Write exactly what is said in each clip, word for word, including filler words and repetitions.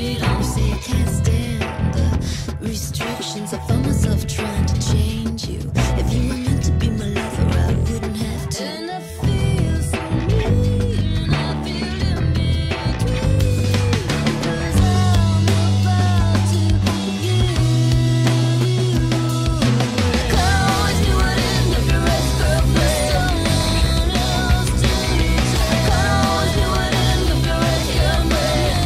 You say I can't stand the restrictions. I found myself trying to change you. If you were meant to be my lover, I wouldn't have to. And I feel so mean, I feel in between, 'cause I'm about to forgive you. 'Cause I always knew I'd end up your ex-girlfriend, someone else to take. 'Cause I always knew I'd end up your ex-girlfriend.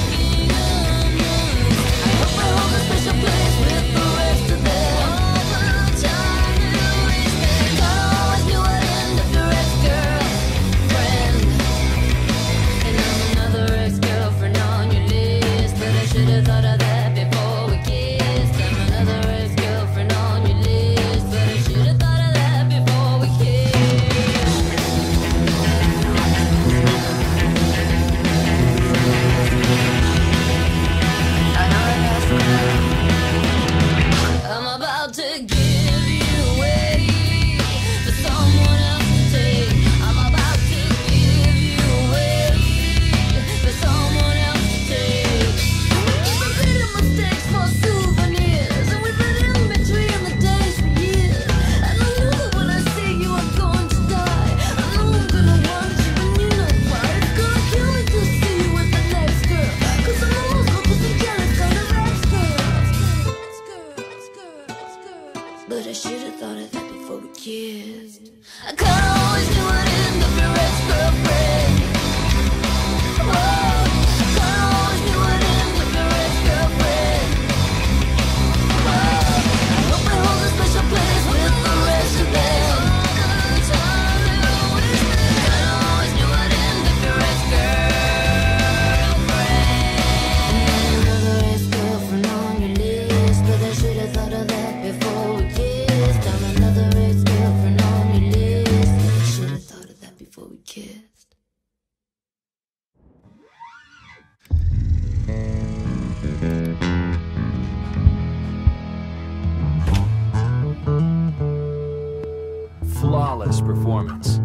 I hope I hold a special place with the rest of them. All the time you wasted. 'Cause I always knew I'd end up your ex-girlfriend. And I'm another ex-girlfriend on your list, but I should have thought of that before we kissed. I'm another ex-girlfriend on your list, but I should have thought of that before we kissed. I'm about to give you away for someone else to take. I'm about to give you away for someone else to take. We've been trading mistakes for souvenirs, and we've been in between the days for years. And I know that when I see you, I'm going to die. I know I'm gonna want you, and you know why. It's gonna kill me to see you with the next girl, 'cause I'm almost hopeless and jealous kind of ex-girl. But I should have thought of that before we kissed. I kinda always knew I'd end up your ex-girlfriend. Whoa, I kinda always knew I'd end up your ex-girlfriend. Whoa, I hope I hold a special place with the rest of them. All the time you wasted. Kinda always knew I'd end up your ex-girlfriend. Another ex-girlfriend on your list, but I should have thought of that before we kissed. I'm another ex-girlfriend on your list. I should have thought of that before we kissed. Flawless performance.